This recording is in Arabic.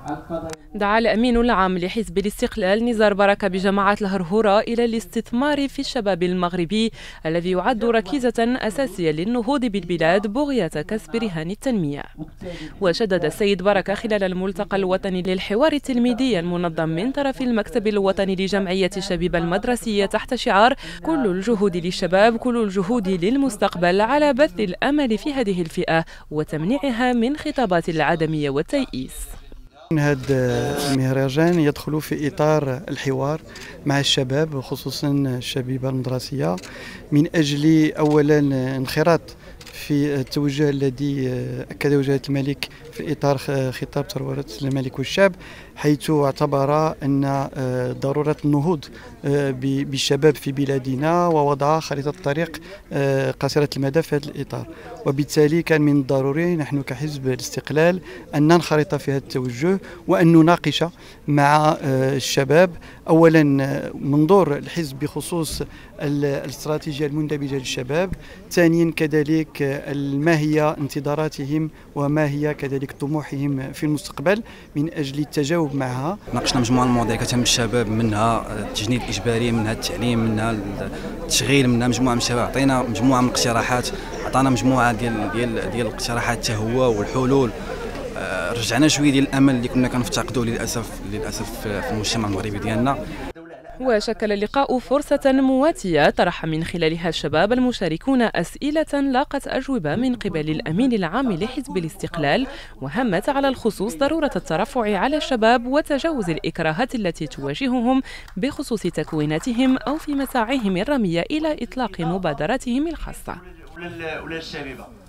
دعا الأمين العام لحزب الاستقلال نزار بركة بجماعة الهرهورة إلى الاستثمار في الشباب المغربي الذي يعد ركيزة أساسية للنهوض بالبلاد بغية كسب رهان التنمية. وشدد السيد بركة خلال الملتقى الوطني للحوار التلميذي المنظم من طرف المكتب الوطني لجمعية الشبيبة المدرسية تحت شعار كل الجهود للشباب كل الجهود للمستقبل على بث الأمل في هذه الفئة وتمنيعها من خطابات العدمية والتيئيس. هذا المهرجان يدخل في إطار الحوار مع الشباب وخصوصا الشبيبة المدرسية من أجل أولا انخراط في التوجه الذي أكده جلالة الملك في إطار خطاب ثروة الملك والشعب، حيث اعتبر أن ضرورة النهوض بالشباب في بلادنا ووضع خريطة طريق قصيرة المدى في هذا الإطار. وبالتالي كان من الضروري نحن كحزب الاستقلال أن ننخرط في هذا التوجه وأن نناقش مع الشباب أولا منظور الحزب بخصوص الاستراتيجية المندمجة للشباب، ثانيا كذلك ما هي انتظاراتهم وما هي كذلك طموحهم في المستقبل من أجل التجاوب معها. ناقشنا مجموعة المواضيع كتهم الشباب، منها التجنيد الإجباري، منها التعليم، منها التشغيل، منها مجموعة من الشباب. عطينا مجموعة من الاقتراحات، عطانا مجموعة ديال الاقتراحات حتى هو والحلول. رجعنا شوية ديال الأمل اللي كنا كنفتقدوه للأسف في المجتمع المغربي ديالنا. وشكل اللقاء فرصة مواتية طرح من خلالها الشباب المشاركون أسئلة لاقت أجوبة من قبل الأمين العام لحزب الاستقلال، وهمت على الخصوص ضرورة الترفع على الشباب وتجاوز الإكراهات التي تواجههم بخصوص تكويناتهم أو في مساعيهم الرمية إلى إطلاق مبادراتهم الخاصة.